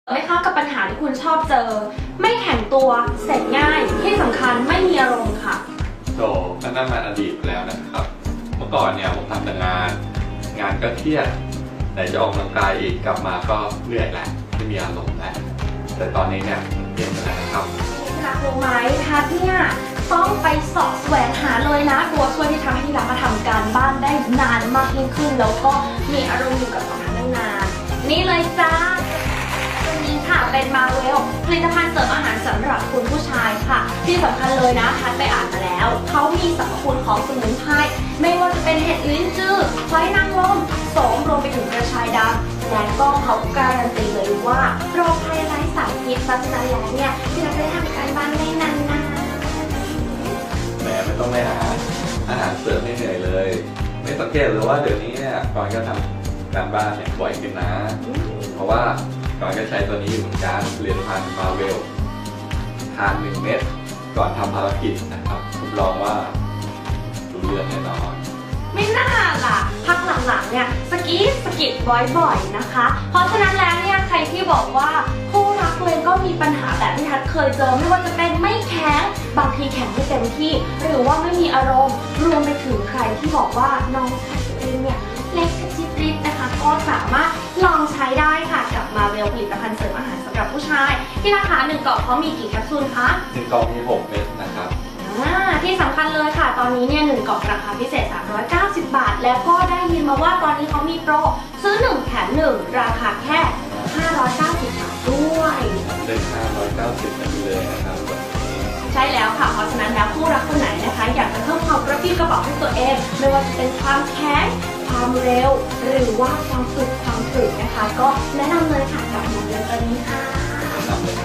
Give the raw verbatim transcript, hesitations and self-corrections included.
ไหมคะกับปัญหาที่คุณชอบเจอไม่แข็งตัวเสร็จง่ายที่สำคัญไม่มีอารมณ์ค่ะโถก็นั่นมันอดีตแล้วนะครับเมื่อก่อนเนี่ยผมทำแต่งานงานก็เครียดไหนจะออกกำลังกายอีกกลับมาก็เหนื่อยแหละไม่มีอารมณ์แล้วแต่ตอนนี้เนี่ยเปลี่ยนไปแล้วนะครับทักรู้ไหมทักเนี่ยต้องไปสอบแสวงหาเลยนะตัวช่วยที่ทำให้ที่รักมาทำการบ้านได้นานมากยิ่งขึ้นแล้วก็มีอารมณ์อยู่กับงานได้นานนี่เลยจ้าตัวนี้ค่ะเป็นมาเวลผลิตภัณฑ์เสริมอาหารสำหรับคุณผู้ชายค่ะที่สำคัญเลยนะทัดไปอ่านมาแล้วเขามีสรรพคุณของสมุนไพรไม่ว่าจะเป็นเห็ดลิ้นจื้อไฟนางรมโสมรวมไปถึงกระชายดำและก็เขาการันตีเลยว่าโรคภัยไร้สารพิษเพราะฉะนั้นแล้วเนี่ยที่เราได้ทำการบ้านได้นานนะแหมไม่ต้องไปหาอาหารเสริมให้เหนื่อยเลยไม่สังเกตเลยว่าเดี๋ยวนี้เนี่ยก่อนก็ทำการบ้านเนี่ยบ่อยขึ้นนะเพราะว่าก่อนก็ใช้ตัวนี้อยู่เหมือนกันผลิตภัณฑ์มาเวลทานหนึ่งเม็ดก่อนทำภารกิจนะครับผมลองว่ารู้เรื่องแน่นอนไม่น่าล่ะพักหลังๆเนี่ยสกีสกิดบ่อยๆนะคะเพราะฉะนั้นแล้วเนี่ยใครที่บอกว่าคู่รักตัวเองก็มีปัญหาแบบที่ทัดเคยเจอไม่ว่าจะเป็นไม่แข็งบางทีแข็งไม่เต็มที่หรือว่าไม่มีอารมณ์รวมไปถึงใครที่บอกว่าน้องชายตัวเองเนี่ยเล็กกระจิบริบนะคะก็สามารถลองใช้ได้ค่ะกับมาเวลผลิตภัณฑ์เสริมอาหารสำหรับผู้ชายที่ราคาหนึ่งกล่องเขามีกี่แคปซูลคะหนึ่งกล่องมีหกเม็ดนะครับที่สำคัญเลยค่ะตอนนี้เนี่ยหนึ่งกล่องราคาพิเศษสามร้อยเก้าสิบบาทแล้วก็ได้ยินมาว่าตอนนี้เขามีโปรซื้อหนึ่งแถมหนึ่งราคาแค่ห้าร้อยเก้าสิบบาทด้วยเล่นห้าร้อยเก้าสิบกันเลยนะครับใช่แล้วค่ะเพราะฉะนั้นแล้วคู่รักคนไหนนะคะอยากจะเพิ่มความกระปรี้กระเป๋าให้ตัวเองไม่ว่าจะเป็นความแข็งความเร็วหรือว่าความสุขความถึกนะคะก็แนะนำเลยค่ะกับมาเวลตัวนี้ค่ะแนะนำเลย